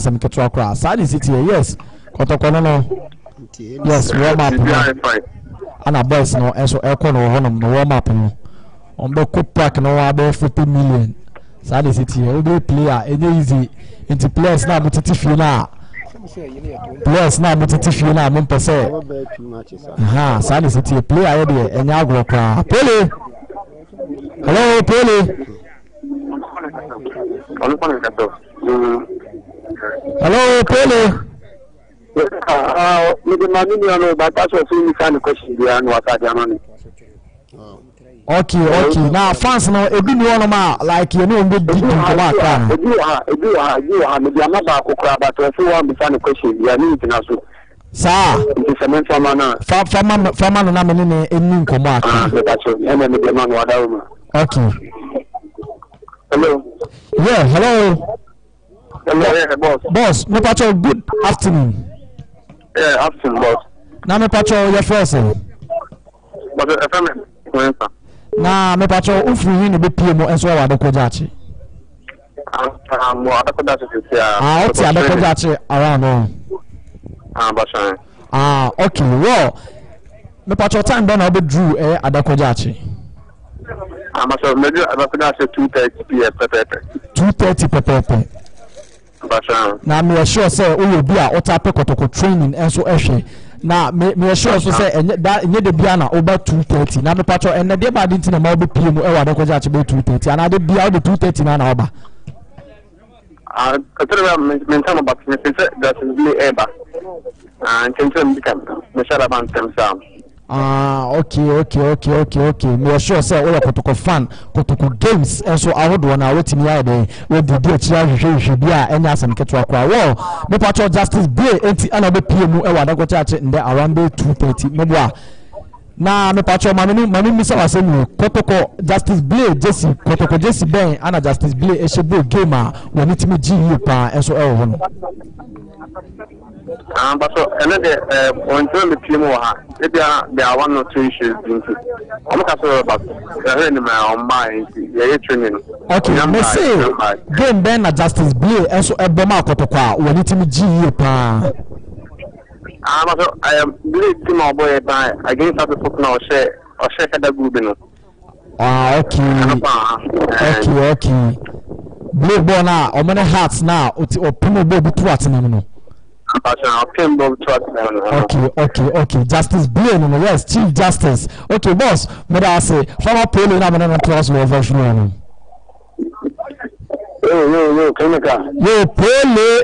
asem ketwa kra side city yes Kotoko no yes warm up ana boys no enso eko no honom no warm up no on be coup pack no about 50 million side city we be player easy into players na mutiti fi na players na mutiti fi na mo pese ha side city player dey enya agro kra pele hello pele hello pele okay now fans no ebi ni ono ma like you know be dig come aka ebi me dia ma ba kokora but so one be fan question ya ni international sa cement farmer na farmer no na me ni eni come aka me dia ma no wada uma okay hello yeah hello boss me pacho good afternoon yeah afternoon boss na me pacho your first but FM na me pacho ufiri ni be PM enso wa Adako Jachie mo Adako Jachie o ti Adako Jachie around no bashan okay well me pacho time don na be drew Adako Jachie so me do Adako Jachie 2:30 p.m. 2:30 pepepe bashan na me sure say o will be a otape Kotoko training enso ehwe na me sure so say enye de bia na over 2:30 na me patcho enne de ba dinti na ma obi PM e wa Adako Jachie be 2:30 and de bia o de 2:30 na oba consider mention about me say that is Blay eba and tension become me share about them sam okay me sure say all Kotoko fan Kotoko games enso ahodo na wetimi ya de we di achia hwehwe bia enya asem ketwa kwa wo me patcho Justice Blay enti ana be PM e wa Adako Jachie nde around 2:30 me boa na me patcho mami misa wasemu Kotoko Justice Blay Jesse Kotoko Jesse ben ana Justice Blay e shebo game a woni timi GU pa enso e ho no but so another until the PM ha there are one or two issues I'm not sure about on my training okay me say game ben na Justice Blay enso e boma Kotoko a woni timi GU pa so I am Blay team boy by against other people now share that group no okay Blay bona o many hearts now o pimo bo bi to atenam no okay Justice Blay no yes Chief Justice okay boss me da say former pole na me na class no version no yo pole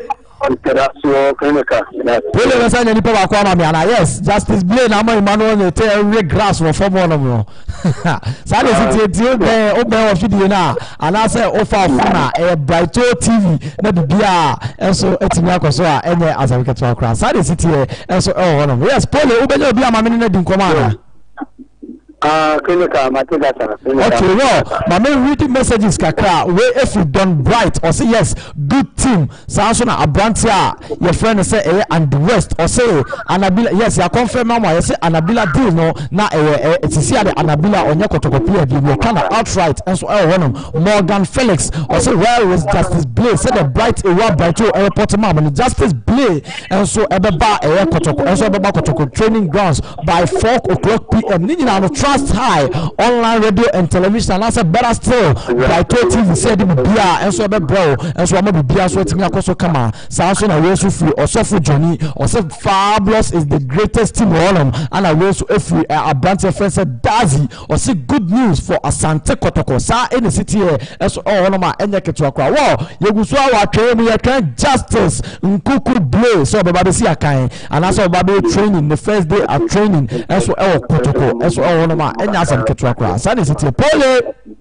pole na say ni pa ba kwa ma me ana yes Justice Blay na ma Emmanuel ne te every grass for form one no sa dey sit tie o be o video na ana say o fa na Bright TV na bibia enso etimi akoso a enye azabike to akra sa dey sit tie enso no yes pole o be je obi amame ne di nkoma na okay well mama reading messages kakra we if you done bright or say yes good team so na abrantia your friend say and the west or say Anabila yes ya confirm mama you say Anabila deal no na etisi ade Anabila onye Kotoko player bi we can outright and so Morgan Felix or say where is Justice Blay say the bright bright airport mama Justice Blay and so ebeba Kotoko and so ebeba Kotoko training grounds by 4:00 p.m. ni na no trust high online radio and television and I said better still Bright TV said bia and so be bro and so am bia so etimi akoso kama so na we so free Osofo Johnny or say Fabulous is the greatest team all and I we so free Abrantia friend said Dazi or say good news for Asante Kotoko sa in the city and so all ma enye ketu akwa wo yeguso awa twe me kan Justice Nkuku Blay so be ba si akan and so ba be training the first day at training and so Kotoko and so all ma enya asem ketu akwa sa ne city pole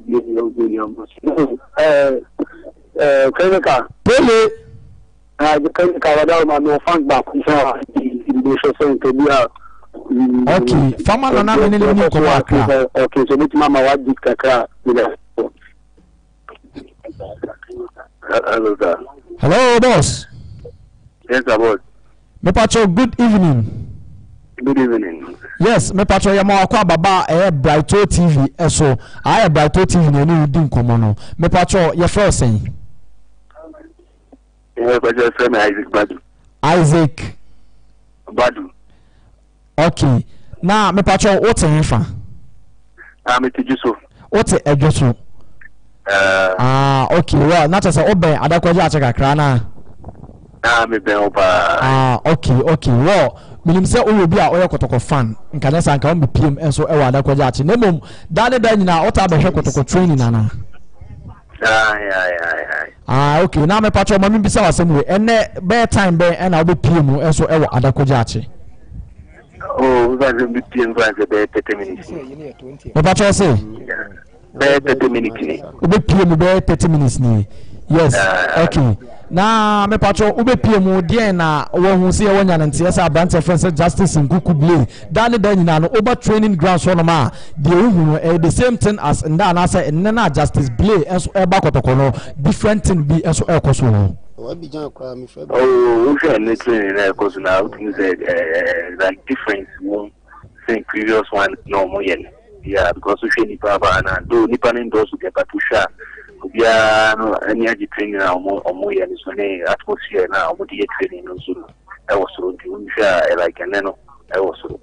Kemika pole the Kemika wada ma no fang back so okay fama na na ne ni ko akra okay so bit mama wa dit kakra hello boss yes boss me pacho good evening. Good evening. Yes, me patro ya ma kwa baba Bright TV eso. Bright TV na ni di nkomo no. Me patro ya first saying. Yeah, but your friend Isaac Badu. Isaac Badu. Okay. Now me pacho what's in fa? I'm a teacher. What's a josu? Okay. Well, not as a obe Adako Jachie kakra na. I'm a Belba. Okay. Well, minim say o bi a oye Kotoko fan. Nka na san ka o be PM enso e wa Adako Jachie. Nemom dane da nyina o ta be hwe Kotoko training nana. Okay. Now me pacho mami bisa wasem we ene be time be na o be PM enso e wa Adako Jachie. Oh, that's a bit PM for the 30 minutes. Me pacho say 30 minutes. O be PM be 30 minutes ni. Yes. Okay. Na me patro ube PM die na wo hu se wonya nante esa branch friends Justice Nkuku Blay dane dan nyina no over training grounds no ma de hu the same thing as nda na say na Justice Blay enso e ba Kotoko no different thing bi enso e koso no oh we are not training because now things like different one thing previous one no more yet yeah because we should nipa ba na do nipa ndo so get patusha yeah, no, any other training or more and so atmosphere now, what you training also. I was so like and then I was so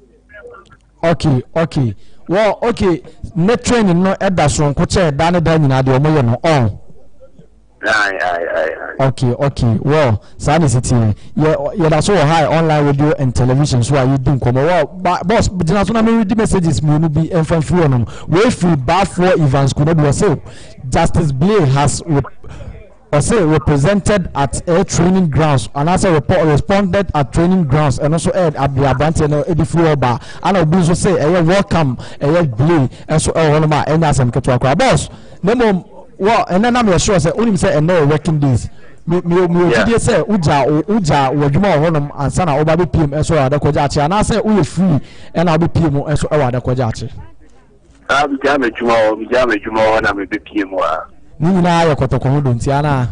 okay. Well, okay, net training no Ederson Koche Dane Danina de Omoyo no on. Okay. Well, Sani City. Yeah, that's so high online radio and television. So are you doing come? Well, boss, but you know, read the messages. Me no be and free on them. Way free bar for events could not be so. Justice Blay has represented at air training grounds and also responded at training grounds and also at the Abante and Eddie Floor bar. And I'll be so say, welcome, Blay, and so one of my and Asante Kotoko boss. No well, and then I'm sure say only say and no working days. Me say uja wadwuma honum ansa na oba be PM enso Adako Jachie and I say we free and I'll be PM enso Adako Jachie. I'm jama na me be PM wa. Ni na ya Kotoko ho don tiana.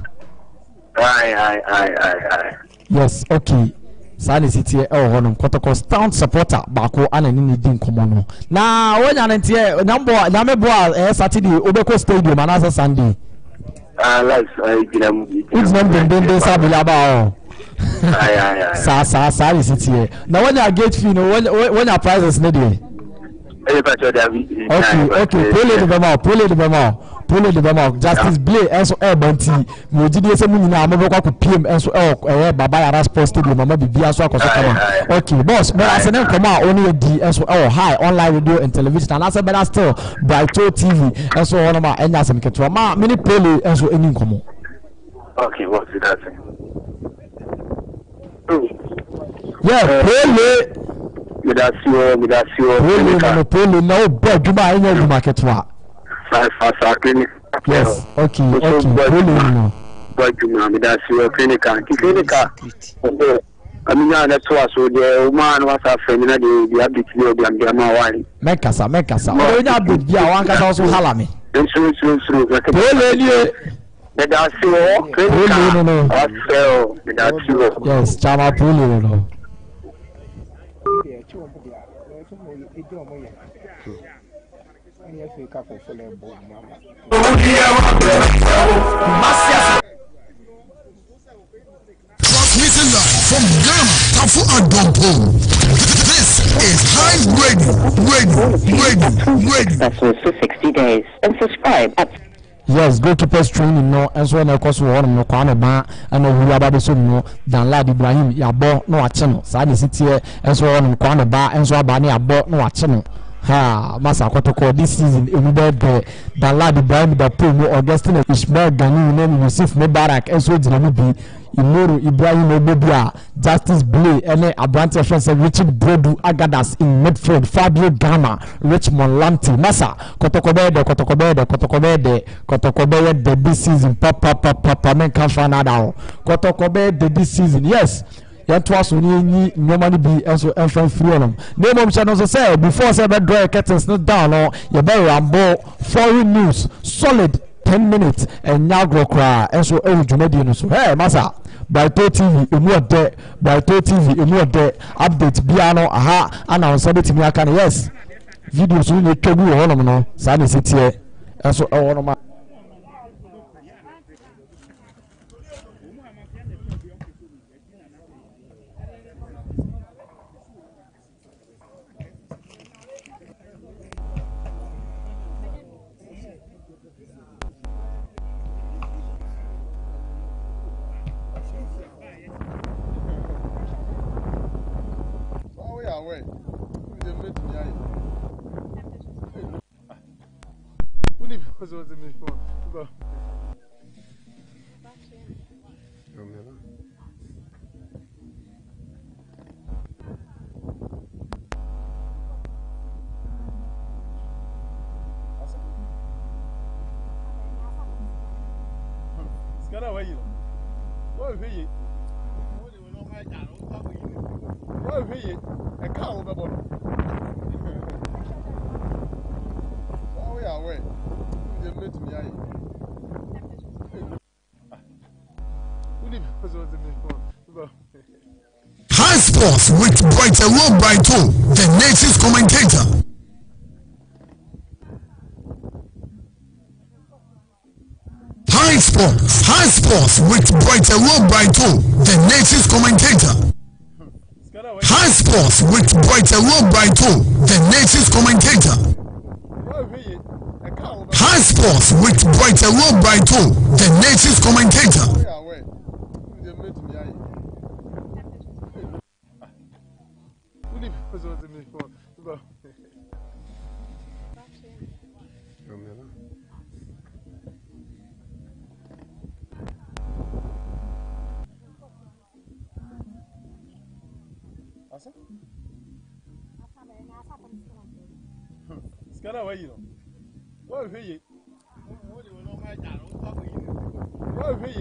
Aye. Yes, okay. Sani City honum Kotoko stand supporter bako ana ni din komo no. Na wonya ntie na me boa Saturday obeko stadium anasa Sunday. Like it's not been sabula ba aye. Sani City. Na wonya gate fee no wonya prices ne dey. Okay. Pull the bema. Justice Blay enso banti. Mo jide se mu nyina amobekwa ko PM enso Baba Yara Sports Stadium mama bibia so akoso kama. Okay, boss, but as an come out only di enso high online radio and television and as better still Brighto TV enso one ma enya sem keto ma mini pole enso eni nkomo. Okay, what's that? Yeah, pole. Midasio. Pole no bed juma enya juma ketwa. Yes, okay. Pole. Midasio clinica. I mean, that's why so the man was a feminine, the habit of the Amawai. Mekasa. Oh, yeah, but yeah, one can also holler me. Yes, Chama Pulu. Transmitting live from Ghana, Tafu Adoko. This is Hive Radio. That's also 60 days. And subscribe at yes, goalkeepers training no as well. Of course, we want to kwano ba and we are so no dan lad Ibrahim yabo no acheno. Sadi city as well on kwano ba and so abani yabo no acheno. Ha Masa Kotoko this season everybody dan lad Ibrahim da promo Augustine Ishmael Gani name Yusuf Mubarak and so Dinamubi Imoro Ibrahim Obobia Justice Blay and Abrante friends Richard Bredu Agadas in midfield Fabio Gama Richmond Lanti Masa Kotoko Bede this season papa men can find out Kotoko Bede this season yes yet was only normally be also and free on them name of channels say before say bed draw curtains not down or you better rambo foreign news solid 10 minutes and now grow cry and so Jumedi so hey Masa Brighto TV emu de update biano aha announce it me aka yes videos we need to do honom no sa na sitie eso honom away. They met me. Who did because was the me for? Get away, you know. What are you? What are you? A cow over bottom. Oh, yeah, wait. You met me. Who did because was the me for? High Sports with Brighter Love by Two, the native commentator. High Sports with Brighter Love by Two, the native commentator. High Sports with Brighter Love by Two, the native commentator. High Sports with Brighter Love by Two, the native commentator. Get away, you know. What are you? What are you?